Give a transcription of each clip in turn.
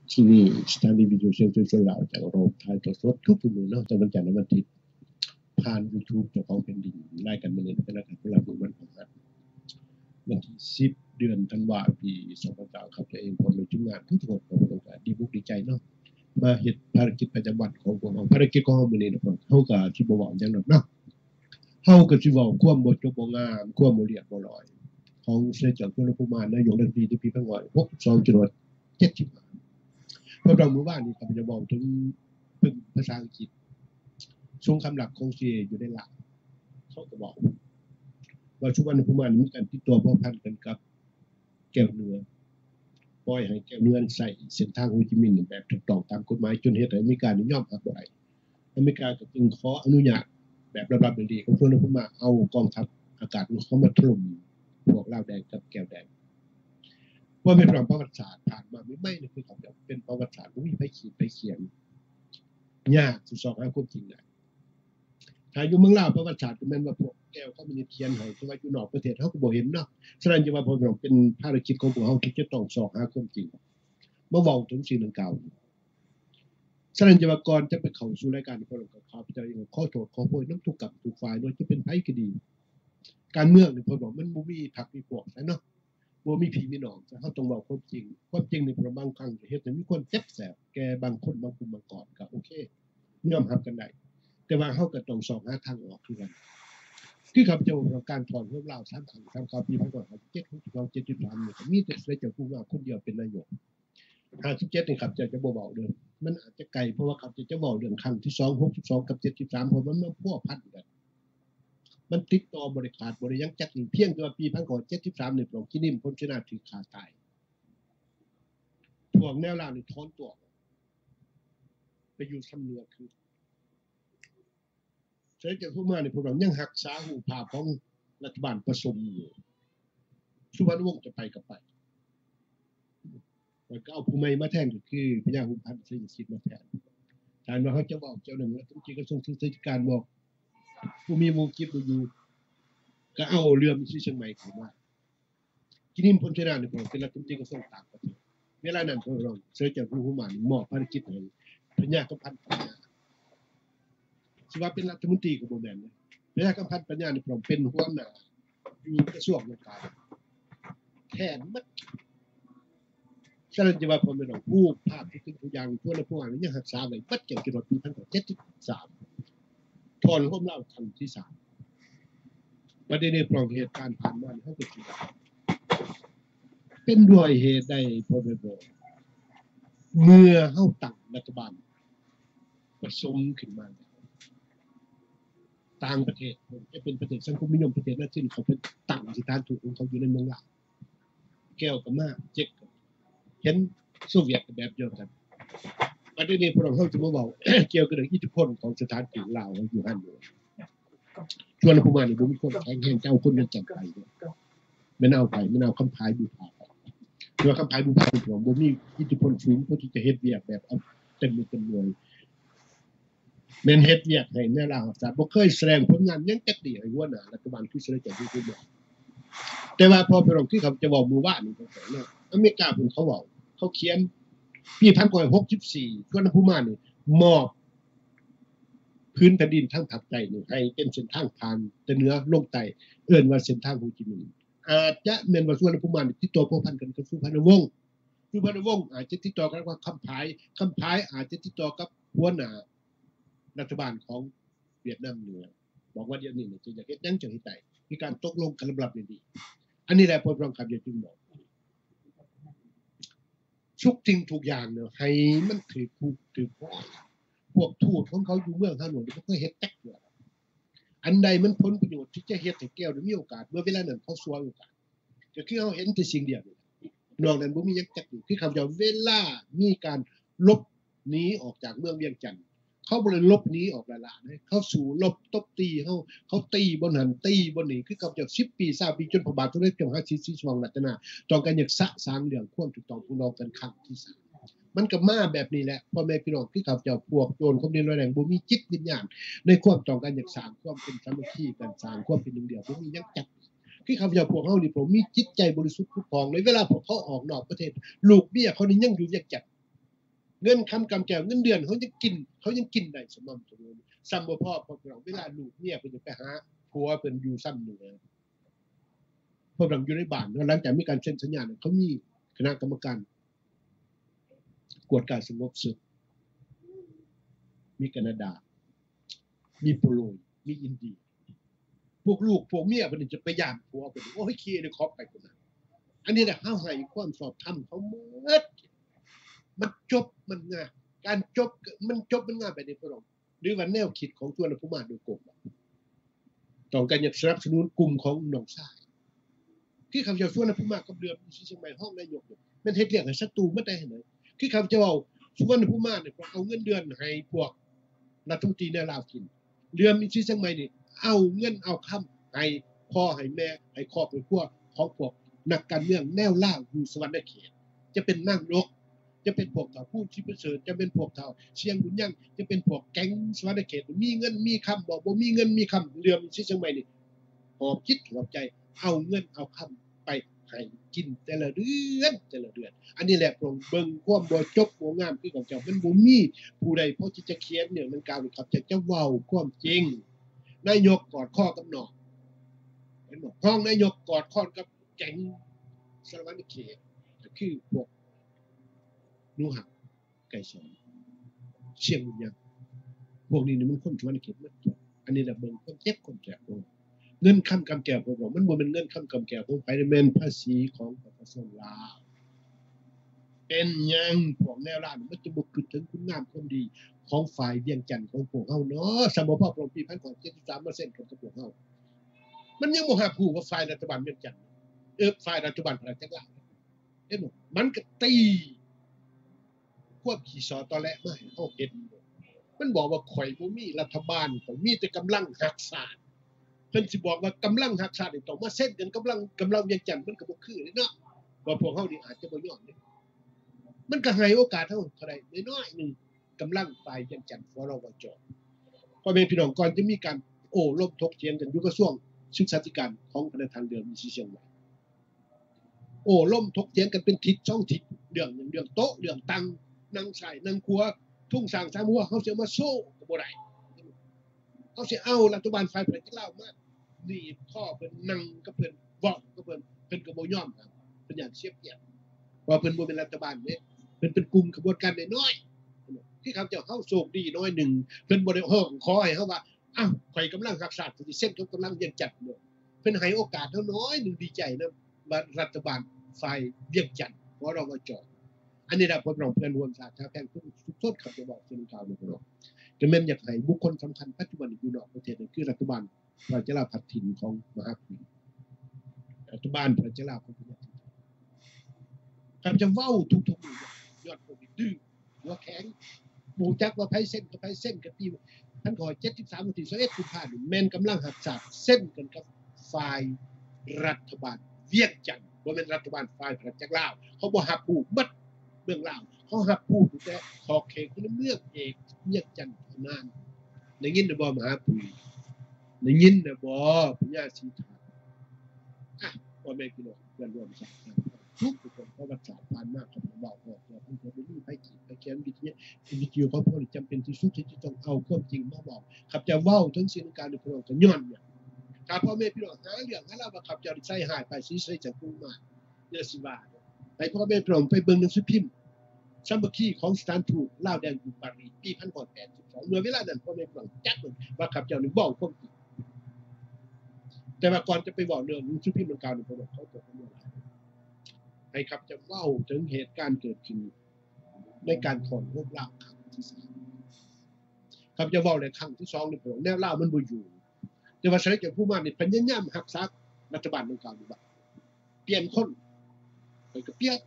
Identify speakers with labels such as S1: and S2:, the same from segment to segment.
S1: ที่นี่สถานีวิทยุเสียงสลาวจากโรงถ่ายทอดสดทุกมื้อเนาะจากวันจันทร์ถึงวันอาทิตย์ผ่าน YouTube เจ้าของแผ่นดินรายการมื้อนี้เป็นรายการพลังวันพฤหัสวันที่10เดือนธันวาคมปี2009ครับตัวเองพร้อมด้วยทีมงานทุกคนของเราก็ดีมุกดีใจเนาะมาเฮ็ดภารกิจประจำวันของพวกเราภารกิจของเฮามื้อนี้เนาะเฮาก็สิบ่เว้าหยังดอกเนาะเฮาก็สิเว้าความบ่จบบ่งามความบ่เรียบบ่ร้อยของเสด็จเจ้าคุณผู้มานายกรัฐมนตรีที่ปี2562จรวด75เพราะเราเมื่อวานนี้ก็จะบอกถึงภาษาอังกฤษทรงคำหลักของเสียอยู่ในหลักเขาก็บอกว่าชุวันภูมิมีการติดตัวพัวพันกันกับแก้วเนื้อปล่อยให้แก้วเนื้อใส่เส้นทางโฮจิมินห์แบบถูกต้องตามกฎหมายจนเหตุให้อเมริกานิยอมรับบ่ได้อเมริกาก็จึงขออนุญาตแบบระดับดีของชนภูมิเอากองทัพอากาศเขามาถล่มพวกลาวแดงกับแก้วแดงว่าเป็นประวัติศาสตร์ผ่านมาไม่นี่คือเขาเป็นประวัติศาสตร์มีไปขีดไปเขียนยากสิสอบหาความจริงได้ถ้าอยู่เมืองลาวประวัติศาสตร์ก็แม่นว่าพวกแก้วเขามีเทียนให้ที่ว่าอยู่นอกประเทศเฮาก็บ่เห็นเนาะฉะนั้นจะว่าพวกเราเป็นภารกิจของพวกเฮาที่จะต้องสอบหาความจริงมาเว้าถึงสิ่งดังกล่าวฉะนั้นจะว่าก่อนจะไปเข้าสู่รายการพวกเราก็ขอพิจารณาขอโทษขอโพยนำทุกกับทุกฝ่ายโดยจะเป็นไผก็ดีการเมืองนี่พวกเรามันบ่มีพรรคมีพวกเนาะบ่มีพี่มีน้องแต่เฮาต้องเว้าความจริงนี่พวกบางครั้งจะเฮ็ดให้มีคนเจ็บแสบแก่บางคนบางกลุ่มบางก้อนก็โอเคยอมรับกันได้แต่ว่าเฮาก็ต้องสอบหาทางออกคือกันคือข้าพเจ้าการถอนพวกเรา3ครั้ง3คราวปี2567 73นี่ก็มีแต่เสด็จเจ้าผู้ว่าคนเดียวเป็นนายก57นี่ครับจะบ่เว้าเด้อมันอาจจะไกลเพราะว่าครับจะเว้าเรื่องครั้งที่2 62กับ73เพราะมันพัวพันกันมันติดต่อบริขาดบ่ได้ยังจักนี่เพียงแต่ว่าปี1973นี่พระองค์กินิมพลชนาถูกฆ่าตายพวกแนวล่างนี่ถอนตัวไปอยู่สำเนือคือเสด็จเจ้าผู้มานี่พวกเรายังรักษาหูภาพของรัฐบาลประสมอยู่สุวรรณวงศ์จะไปก็ไปแล้วก็เอาผู้ใหม่มาแทนก็คือพญาหุนพันธ์ศรีสิทธิ์มาแทนถามว่าเขาจะบอกเจ้าหนึ่งแล้วจริงๆกระทรวงศึกษาธิการบอกผู้มีวงกิจอยู่ก็เอาเรือมีชื่อเชียงใหม่เข้ามากินิมพลชนาเนี่ยเป็นรัฐมนตรีกระทรวงต่างประเทศเวลานั้นพวกเราเสด็จเจ้าผู้มาหมอบภารกิจให้พญากำพันธ์ปัญญาสิว่าเป็นรัฐมนตรีก็บ่แม่นนะพญากำพันธ์ปัญญานี่พร้อมเป็นหัวหน้าอยู่กระทรวงต่างๆแทนหมดฉะนั้นจะว่าผมเป็นผู้ภาพที่ทุกอย่างทั่วและพวกนี้ยังรักษาไว้ปัจจุบันปี1973ถอนร่มเล่าครั้งที่3ประเด็นในปรองเหตุการณ์ผ่านมาเฮาก็คิดว่าเป็นด้วยเหตุใดพอไปบอกเมื่อเฮาตั้งรัฐบาลผสมขึ้นมาต่างประเทศจะเป็นประเทศสังคมนิยมประเทศนั้นซึ่งเขาเป็นตั้งสถานทูตของเขาอยู่ในเมืองลาวแก้วก็มาเจ๊กเห็นโซเวียตแบบเดียวกันประเด็นนี้พวกเราเฮาจะมาเว้าเกี่ยวกับเรื่องอิทธิพลของสถานทูตลาวอยู่หั่นอยู่ชวนผู้มานี่บ่มีคนแข็งแรงเจ้าคนนั้นจังไปไม่เอาไปไม่เอาคำพายบูพาไปเพราะคำพายบูพาของบ่มีอิทธิพลสูงพอที่จะเฮ็ดเวียกแบบเอาเต็มมือเต็มหน่วยแม่นเฮ็ดเวียกให้แนวลาวศาสตร์บ่เคยแสดงผลงานยังจักดีให้หัวหน้ารัฐบาลคือเสด็จเจ้าผู้บอกแต่ว่าพอไปลงที่เขาจะเว้ามื้อวานนี่ก็เนาะอเมริกาเพิ่นเขาเว้าเขาเขียนปี1964ชวนผู้มานี่มอบพื้นแผ่นดินทั้งภาคใต้นี่ให้เป็นเส้นทางผ่านแต่เหนือลงใต้เอิ้นว่าเส้นทางโฮจิมินห์อาจจะแม่นว่าส่วนผู้มาติดต่อพัวพันกันกับสุพรรณวงศ์อาจจะติดต่อกันว่าคำพายอาจจะติดต่อกับหัวหน้ารัฐบาลของเวียดนามเหนือบอกว่าเดี๋ยวนี้จะอยากเฮ็ดจังจังให้ได้มีการตกลงกันระดับดีๆอันนี้แหละพลคำจะจึงบอกทุกสิ่งทุกอย่างเนี่ยให้มันถือพวกทูตของเขาอยู่เมืองฮานอยเขาก็เฮ็ดจักเทื่ออันใดมันผลประโยชน์ที่จะเฮ็ดให้แก้วได้มีโอกาสเมื่อเวลานั้นเขาสวยโอกาสก็คือเขาเห็นแต่สิ่งเดียวนอกนั้นบ่มีหยังจักอยู่คือคำว่าเวลามีการลบหนีออกจากเมืองเวียงจันทน์เขาบ่ได้ลบหนีออกละละนะเขาสู่ลบตบตีเขาตีบ่หันตีบ่นี่คือกับจาก10ปี20ปีจนพระบาทสมเด็จเจ้าชายศรีสุวรรณรัตนาต้องการอยากสะสางเรื่องความถูกต้องผู้น้องกันครั้งที่3มันก็มาแบบนี้แหละพ่อแม่พี่น้องคือเขาเจ้าพวกโจรคนนี้ร้ายแรงบ่มีจิตวิญญาณในความต้องการอยากสร้างความเป็นสามัคคีกันสร้างความเป็นหนึ่งเดียวบ่มีหยังจักคือเขาเจ้าพวกเฮานี่ผมมีจิตใจบริสุทธิ์ผุดผ่องเลยเวลาพวกเขาออกนอกประเทศลูกเบี้ยเขานี่ยังอยู่อยากจักเงินคำกำแก้วเงินเดือนเขายังกินได้สม่ำเสมอซ้ำบ่พอพวกเราเวลาลูกเมียเพิ่นจะไปหาผัวเพิ่นอยู่ซ้ำเหนือพวกเราอยู่ในบ้านหลังจากมีการเซ็นสัญญาเขามีคณะกรรมการกวดการสงบศึกมีแคนาดามีโปโลนมีอินเดียพวกลูกพวกเมียเพิ่นจะไปย่านผัวเพิ่นโอ้ยขี้ในครอบไปคนนั้นอันนี้แหละเฮาให้ความสอบธรรมเขาหมดมันจบมันง่ายการจบมันง่ายไปในพวกเราหรือว่าแนวคิดของตัวผู้มาโดยกลุ่มต้องการอยากสนับสนุนกลุ่มของหนองทรายที่เขาจะส่วนผู้มากับเรือที่เชียงใหม่ห้องนายกมันเฮ็ดเรื่องให้ศัตรูบ่ได้ให้เลยที่เขาจะเอาส่วนผู้มาเนี่ยเอาเงินเดือนให้พวกรัฐมนตรีในลาวกินเรือมีที่เชียงใหม่นี่เอาเงินเอาคำให้พ่อให้แม่ให้ครอบครัวของพวกนักการเมืองแนวล่างอยู่สวรรค์เขตจะเป็นนางนกจะเป็นพวกเฒ่าผู้ที่ประเสริฐจะเป็นพวกเฒ่าเชียงบุญยังจะเป็นพวกแก๊งสวรรค์เขตมีเงินมีคำบอกบ่มีเงินมีคำเรือมีที่เชียงใหม่นี่หอบคิดหอบใจเอาเงินเอาคำไปให้กินแต่ละเดือนอันนี้แหละพระองค์เบิ่งความบ่จบบ่งามคือของเจ้ามันบ่มีผู้ใดพอที่จะเขียนเนี่ยมันกล่าวครับจะเว้าความจริงนายกกอดข้อกับน้องเห็นบ่ห้องนายกกอดข้อกับแก๊งสวรรค์เขตก็คือพวกนูหักไก่สอนเชียงบุญยังพวกนี้นี่มันคนสวรรค์เขตหมดอันนี้แหละเบิ่งคนเจ็บคนแก่เงินค้ำกำแก้วของเรามันบ่เป็นเงินค้ำกำแก้วของไผแม่นภาษีของประชาชนลาวเป็นหยังพวกแนวล่างมันจะบ่คิดถึงคุณงามความดีของฝ่ายเวียงจันทน์ของพวกเฮาเนาะสมภาพของปี1973%ของพวกเฮามันยังบ่รับรู้ว่าฝ่ายรัฐบาลเวียงจันทน์ฝ่ายรัฐบาลพระจักรลาวเห็นบ่มันก็ตีควบขี้สอตอแหละมาให้เฮาเห็นมันบอกว่าข่อยบ่มีรัฐบาลข่อยมีแต่กำลังหักษาเพิ่นสิบอกว่ากำลังหักษานี่ต้องมาเซ็นกันกำลังเวียงจันทน์มันก็บ่คือเนาะว่าพวกเฮานี่อาจจะบ่ยอมเด้มันก็ให้โอกาสเฮาเท่าใดน้อยๆนึงกำลังฝ่ายเวียงจันทน์ฟรวจพ่อแม่พี่น้องก่อนจะมีการล้มถกเถียงกันอยู่กระทรวงศึกษาธิการของคณะทางเรือมีเชียงใหม่ล้มถกเถียงกันเป็นทิศ2ทิศเรื่องโต๊ะเรื่องตังนั่งใส่นั่งครัวทุ่งสร้างสามหัวเฮาสิมาโซ่ก็บ่ได้เขาสิเอารัฐบาลฝ่ายพระเจ้ามานี่พ่อเพิ่นนั่งกับเพิ่นเว้ากับเพิ่นก็บ่ยอมครับเพิ่นอยากเสียเปรียบว่าเพิ่นบ่เป็นรัฐบาลเด้เพิ่นเป็นกลุ่มขบวนการน้อยๆที่เขาเจ้าเฮาโชคดีน้อยนึงเพิ่นบ่ได้ฮ้องขอให้เฮาว่าอ้าวข่อยกำลังรักษาสิเส้นกำลังยังจัดเนาะเพิ่นให้โอกาสเฮาน้อยนึงดีใจนะว่ารัฐบาลฝ่ายเวียงจันทน์วรวจอันนี้ล่ะพวกเราเพื่อนร่วมชาติชาวแพงทุกคนครับจะบอกซึ่งข่าวนี้พวกเราก็แม่นอยากให้บุคคลสำคัญปัจจุบันอยู่นอกประเทศนั่นคือรัฐบาลพระเจ้าพัฒถิ่นของมหาภูมิรัฐบาลพระเจ้าของพระเจ้าครับจะเว้าทุกๆยอดโควิดดื้อหัวแข็งหมู่จักว่าไผเส้นกับไผเส้นกับปีท่านขอ73วันที่21กุมภาพันธ์แม่นกำลังหักษาเส้นกันกับฝ่ายรัฐบาลเวียงจันทน์บ่แม่นรัฐบาลฝ่ายพระเจ้าลาวเขาบ่รับรู้บัดเบื้องล่างเขารับพูดแต่ขอเขตคุณเมืองเอกเวียงจันทน์นานได้ยินบ่มหาภูมิได้ยินบ่พญาศรีฐานพ่อแม่พี่น้องเพื่อนร่วมชาติทุกคนประวัติศาสตร์ผ่านมาครับผมบอกว่าเพิ่นบ่มีไผคิดไปเขียนวิทยุของพวกนี้จำเป็นที่สุดที่จะต้องเอาความจริงมาบอกครับจะเว้าถึงสิ่งการพี่น้องก็ย้อนเนี่ยครับพ่อแม่พี่น้องหาเรื่องหาเล่าว่าครับจะใส่หายไปสิใส่จังกูมาเด้อสิว่าไปพ่อแม่พี่น้องไปเบิ่งหนังสือพิมพ์สามัคคีของสถานทูตลาวแดนอยู่ปารีสปี1982เมื่อเวลานั้นพ่อแม่พี่น้องจัดว่าครับเจ้านี่เว้าความจริงแต่ว่าก่อนจะไปบอกเรื่องหนังสือพิมพ์ดังกล่าวนี่พ่อเขาบอกว่าให้ครับจะเว้าถึงเหตุการณ์เกิดขึ้นในการถอนรบลาวครั้งที่3ครับจะเว้าในครั้งที่2นี่พ่อแนวลาวมันบ่อยู่แต่ว่าเสด็จผู้มานี่พยายามรักษารัฐบาลดังกล่าวนี่ว่าเปลี่ยนคนไปก็เปลี่ยน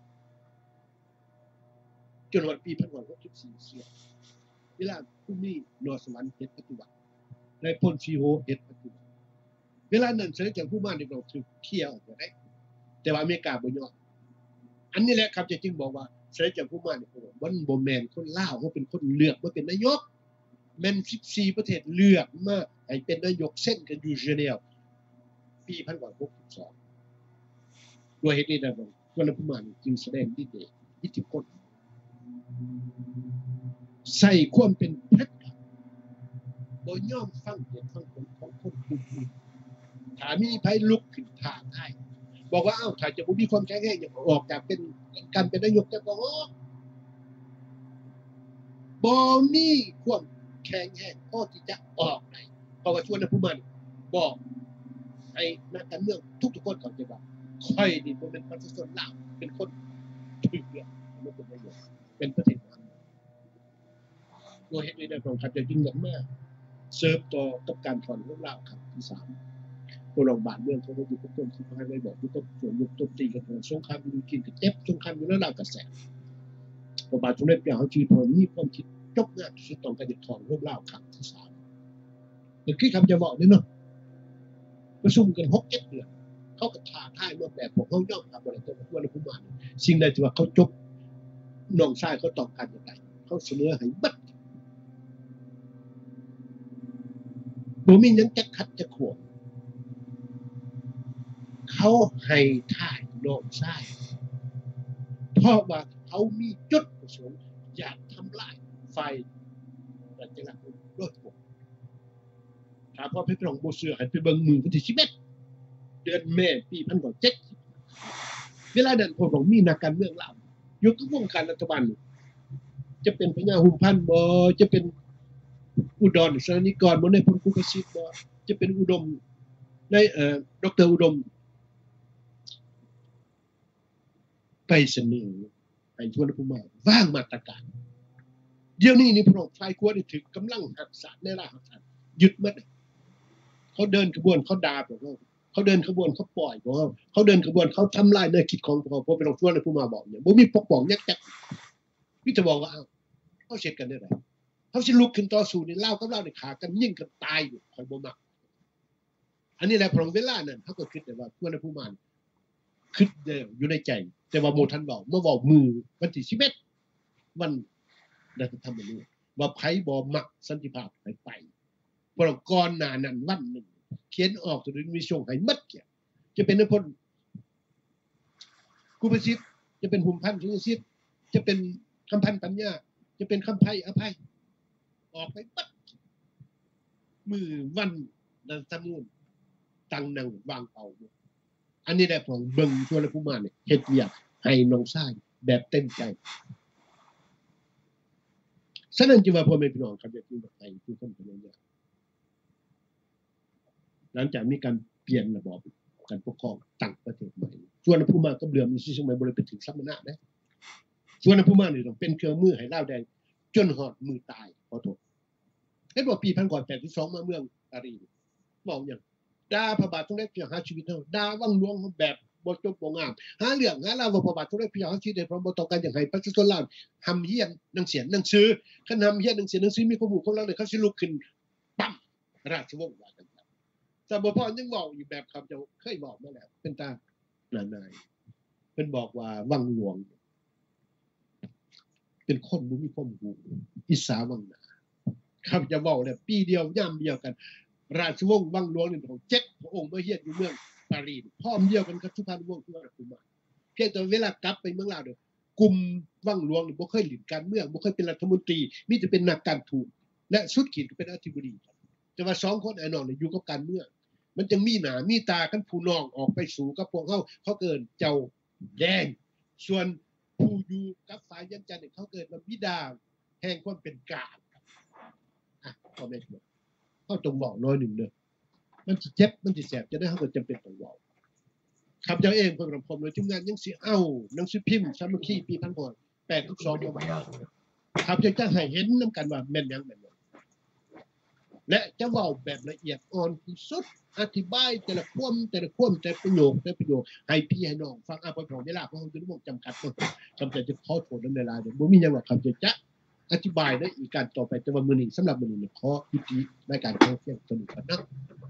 S1: จนวันปี1964เสียเวลาผู้มีนอสวรรค์เฮ็ดปัจจุบันในพลชีโฮเฮ็ดปัจจุบันเวลานั้นเสด็จผู้มานี่เราถูกเคลียร์ออกไปได้แต่ว่าอเมริกาบ่ยอมอันนี้แหละครับจะจึงบอกว่าเสด็จผู้มานี่มันบ่แม่นคนลาวเขาเป็นคนเลือกมาเป็นนายกแม่น14ประเทศเลือกมาให้เป็นนายกเซ็นกันอยู่เจนีวาปี1962ด้วยเหตุนี้นะคนผู้มานี่จึงแสดงอิทธิพลใส่ความเป็นพรรคบ่ยอมฟังเหตุฟังผลของคนอื่นถ้ามีไผลุกขึ้นท้าทายบอกว่าถ้าจะบ่มีความแข็งแรงอย่าออกจากเป็นการเป็นนายกจะบ่มีความแข็งแรงพอที่จะออกได้เพราะว่าชวนผู้มันบอกให้นักการเมืองทุกคนเข้าใจว่าค่อยนี่บ่เป็นประชาชนลาวเป็นคนถูกเลือกมาเป็นนายกเป็นประเทศนั้นโดยเหตุนี้ได้ของขัดจะยิ่งใหญ่มากเสิร์ฟต่อกับการถอนของลาวครับที่3ตัวรองบาทเมืองเขาก็อยู่กับต้นที่พายไม่บอกอยู่กับส่วนยุคต้นตีกันสงครามอยู่กินกับเจ็บสงครามอยู่แล้วลาวกระแสพอบาทสมเด็จพระเจ้าชีพอมีความคิดจบงานสุดต้องการจะถอนของลาวครับที่3แต่คือคำจะบอกนี่เนาะประชุมกัน6-7 เดือนเขาก็ท้าทายว่าแบบพวกเขายอมรับอะไรตัววันผู้มาสิ่งใดที่ว่าเขาจบน้องชายเขาต้องการอย่างไรเขาเสนอให้บัดบ่มีหยังจะขัดจะขวางเขาให้ท่ายน้องชายเพราะว่าเขามีจุดประสงค์อยากทำลายไฟรัชกาลโดยตรงถ้าพ่อพี่น้องบ่เชื่อให้ไปเบิ่งมือวันที่11เดือนเมษายน1970เวลานั้นพวกเรามีนักการเมืองลาวอยู่กับวงการรัฐบาลจะเป็นพญาหุ่มพันธ์บ่จะเป็นอุดรสนิกรบ่ในพลกุกสิทธิ์บ่จะเป็นอุดมในดร.อุดมไปเสนอให้ชวนผู้มาวางมาตรการเดี๋ยวนี้นี่พวกเราฝ่ายขั้วนี่ถึงกำลังหักษาในล่าหักษายึดหมดเขาเดินขบวนเขาด่าพวกเราเขาเดินขบวนเขาปล่อยพวกเราเขาเดินขบวนเขาทำลายแนวคิดของพวกเราเพราะเป็นชวนผู้มาบอกเนี่ยบ่มีปกป้องยักจักพี่จะบอกว่าเขาเช็ดกันได้ไดเขาสิลุกขึ้นต่อสู้นี่เล่ากับเรานี่ขากันยิงกันตายอยู่คอยบ่มักอันนี้แหละพอเวลานั้นเขาก็คิดแต่ว่าชวนผู้มาคิดอยู่ในใจแต่ว่าโมทันบอกเมื่อบอกมือวันที่11วันรัฐธรรมนูญว่าไผบ่มักสันติภาพไปเพราะก่อนหน้านั้นวันนึงเขียนออกตัวนี้มีส่งให้หมดจะเป็นนพลกุประสิทธิ์จะเป็นหุ่มพันธ์สุรสิทธิ์จะเป็นคำพันธ์ปัญญาจะเป็นคำไพอภัยออกไปหมดมือวันรัฐธรรมนูญตั้งนั่งวางเป่าอันนี้ได้ของเบิ่งชวนผู้มาเนี่ยเฮ็ดเวียกให้น้องชายแบบเต็มใจฉะนั้นจึงว่าพ่อแม่พี่น้องครับอยากอยู่แบบไทยทุกคนเป็นอย่างนี้หลังจากมีการเปลี่ยนระบอบการปกครองตั้งประเทศใหม่ชวนผู้มาก็เบื่อมีสิ่งใหม่บ่ได้ไปถึงสมณะเด้ชวนผู้มานี่ต้องเป็นเครื่องมือให้ลาวแดงจนหอดมือตายขอโทษเฮ็ดว่าปี1982มาเมืองปารีสเว้าหยังด่าพระบาทสมเด็จพระเจ้าหาชีวิตเฮาด่าวังหลวงแบบบ่จบบ่งามหาเรื่องหาราวว่าพระบาทสมเด็จพระเจ้าหาชีวิตได้เพราะบ่ต้องการอยากให้ประชาชนลาวหำเฮียนหนังสือหนังสือคันหำเฮียนหนังสือมีความรู้ของเราเนี่ยเขาสิลุกขึ้นปั๊มราชวงศ์ว่ากันแต่บ่พอยังบอกอยู่แบบคำเจ้าเคยบอกมาแล้วเป็นตาหนายเพิ่นบอกว่าวังหลวงเป็นคนบ่มีความรู้อิสาวังนาครับจะเว้าแล้วปีเดียวยามเดียวกันราชวงศ์วังหลวงนี่ของ7พระองค์มาเฮียนอยู่เมืองปารีสพร้อมเดียวกันกับสุพรรณวงศ์ที่ว่าคุมาเพียงแต่เวลากลับไปเมืองลาวเด้อกลุ่มวังหลวงนี่บ่เคยหลินการเมืองบ่เคยเป็นรัฐมนตรีมีแต่เป็นนักการทูตและสุดขีดก็เป็นอธิบดีแต่ว่า2คนไอ้น้องนี่อยู่กับการเมืองมันจึงมีหน้ามีตาคันผู้น้องออกไปสู่กับพวกเขาเกินเจ้าแดงส่วนผู้อยู่กับฝ่ายยังจันทร์เขาเกิดมาบิดาแห่งความเป็นกลางพ่อแม่พี่น้องเขาต้องเว้าน้อยนึงเด้อมันสิเจ็บมันสิแสบจะได้เขาก็จำเป็นต้องเว้าครับเจ้าเองเพิ่นผมเลยทีมงานยังสิเอาหนังสือพิมพ์สามัคคีปี1982ครับจะให้เห็นนํกันว่าแม่นหยังแม่นบ่และจะเว้าแบบละเอียดอ่อนที่สุดอธิบายแต่ละความแต่ประโยคให้พี่ให้น้องฟังพอของเวลาเพราะเราจะจำกัดจำเป็นจะขอโทษนำเวลาเด้อบ่มีหยังหรอกครับจะอธิบายได้อีกการต่อไปแต่ว่ามื้อนี้สำหรับมื้อนี้ขอยุติรายการเพียงเท่านี้ก่อนนะ